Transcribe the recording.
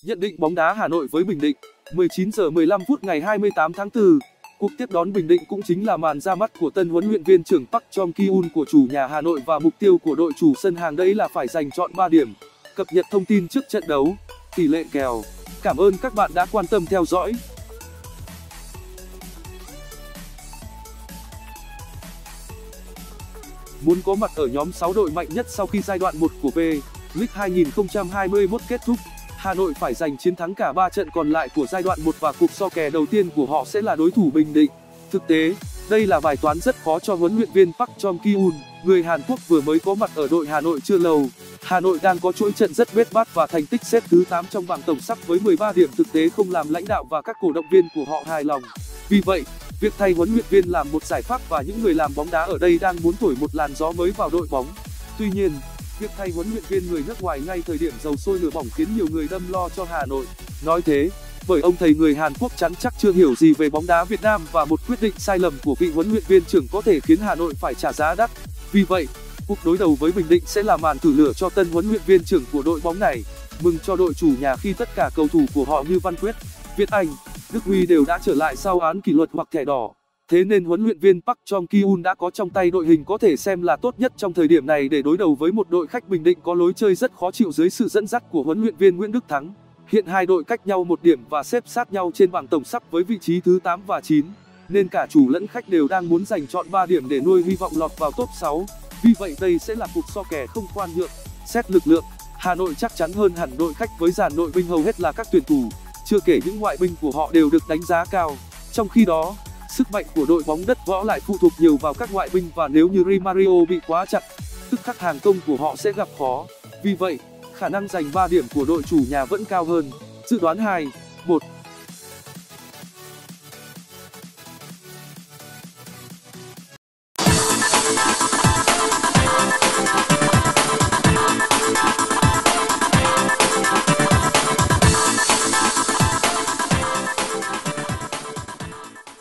Nhận định bóng đá Hà Nội với Bình Định. 19 giờ 15 phút ngày 28 tháng 4. Cuộc tiếp đón Bình Định cũng chính là màn ra mắt của tân huấn luyện viên trưởng Park Jong-ki-un của chủ nhà Hà Nội, và mục tiêu của đội chủ sân hàng đấy là phải giành trọn 3 điểm. Cập nhật thông tin trước trận đấu, tỷ lệ kèo. Cảm ơn các bạn đã quan tâm theo dõi. Muốn có mặt ở nhóm 6 đội mạnh nhất sau khi giai đoạn 1 của V-League 2021 kết thúc, Hà Nội phải giành chiến thắng cả 3 trận còn lại của giai đoạn 1 và cuộc so kè đầu tiên của họ sẽ là đối thủ Bình Định. Thực tế, đây là bài toán rất khó cho huấn luyện viên Park Jong-ki-un, người Hàn Quốc vừa mới có mặt ở đội Hà Nội chưa lâu. Hà Nội đang có chuỗi trận rất bết bát và thành tích xếp thứ 8 trong bảng tổng sắp với 13 điểm thực tế không làm lãnh đạo và các cổ động viên của họ hài lòng. Vì vậy, việc thay huấn luyện viên làm một giải pháp và những người làm bóng đá ở đây đang muốn thổi một làn gió mới vào đội bóng. Tuy nhiên, việc thay huấn luyện viên người nước ngoài ngay thời điểm dầu sôi lửa bỏng khiến nhiều người đâm lo cho Hà Nội. Nói thế, bởi ông thầy người Hàn Quốc chắn chắc chưa hiểu gì về bóng đá Việt Nam, và một quyết định sai lầm của vị huấn luyện viên trưởng có thể khiến Hà Nội phải trả giá đắt. Vì vậy, cuộc đối đầu với Bình Định sẽ là màn thử lửa cho tân huấn luyện viên trưởng của đội bóng này. Mừng cho đội chủ nhà khi tất cả cầu thủ của họ như Văn Quyết, Việt Anh, Đức Huy đều đã trở lại sau án kỷ luật hoặc thẻ đỏ. Thế nên huấn luyện viên Park Jong-ki-un đã có trong tay đội hình có thể xem là tốt nhất trong thời điểm này để đối đầu với một đội khách Bình Định có lối chơi rất khó chịu dưới sự dẫn dắt của huấn luyện viên Nguyễn Đức Thắng. Hiện hai đội cách nhau 1 điểm và xếp sát nhau trên bảng tổng sắp với vị trí thứ 8 và 9, nên cả chủ lẫn khách đều đang muốn giành trọn 3 điểm để nuôi hy vọng lọt vào top 6. Vì vậy đây sẽ là cuộc so kè không khoan nhượng. Xét lực lượng, Hà Nội chắc chắn hơn hẳn đội khách với dàn nội binh hầu hết là các tuyển thủ, chưa kể những ngoại binh của họ đều được đánh giá cao. Trong khi đó, sức mạnh của đội bóng đất võ lại phụ thuộc nhiều vào các ngoại binh, và nếu như Di Mario bị quá chặt, tức khắc hàng công của họ sẽ gặp khó. Vì vậy, khả năng giành 3 điểm của đội chủ nhà vẫn cao hơn. Dự đoán 2-1